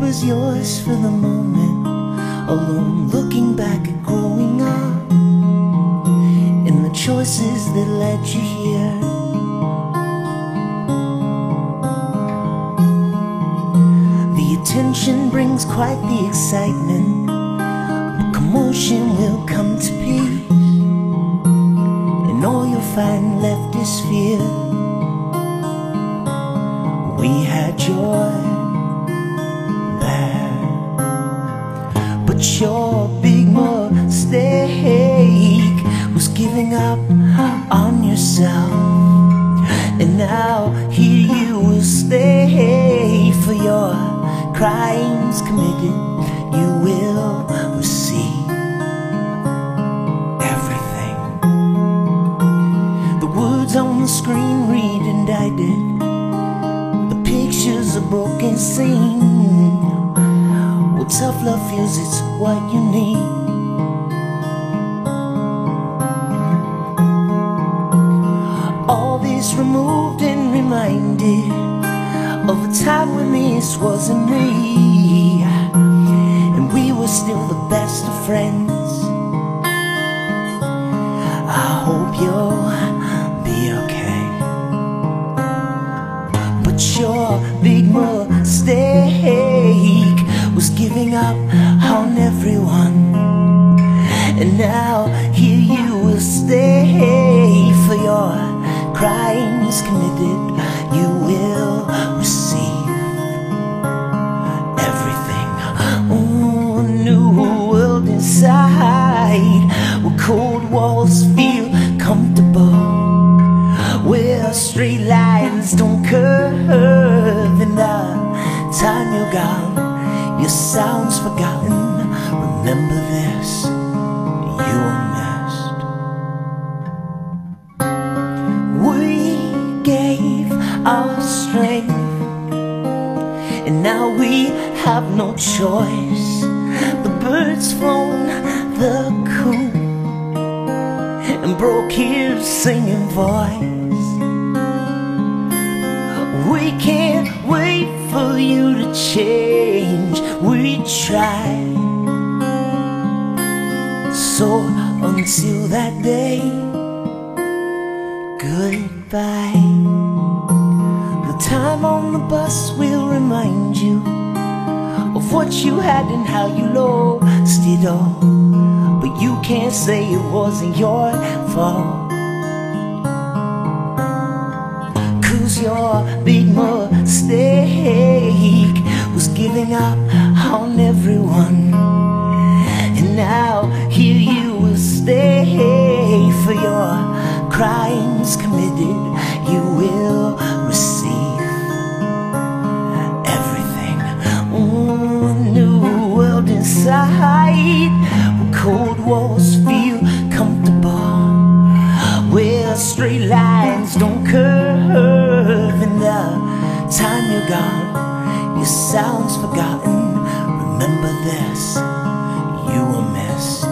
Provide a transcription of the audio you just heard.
was yours for the moment, alone looking back at growing up and the choices that led you here. The attention brings quite the excitement, the commotion will come to peace, and all you'll find left is fear. We had joy there, but your big mistake was giving up on yourself. And now here you will stay for your crimes committed. You will receive everything. The words on the screen read indicted, the picture's a broken scene. Well, tough love feels it's what you need. All this removed and reminded of a time when this wasn't me, and we were still the best of friends. I hope you'll be okay, but your big mistake was giving up on everyone. And now here you will stay for your crimes committed. You will receive everything. Oh, a new world inside, where cold walls feel comfortable, where straight lines don't curve. And the time you're gone, your sound's forgotten. Remember this, you are missed. We gave our strength, and now we have no choice. The birds flown the coop and broke his singing voice. We can't wait for you to change. We tried. So until that day, goodbye. The time on the bus will remind you of what you had and how you lost it all, but you can't say it wasn't your fault, 'cause your big mistake was giving up on everyone. And now here you will stay for your crimes committed. You will receive everything. Oh, a new world inside, where cold walls feel comfortable, where straight lines don't curve. And the time you're gone, your sound's forgotten. Remember this, you were missed.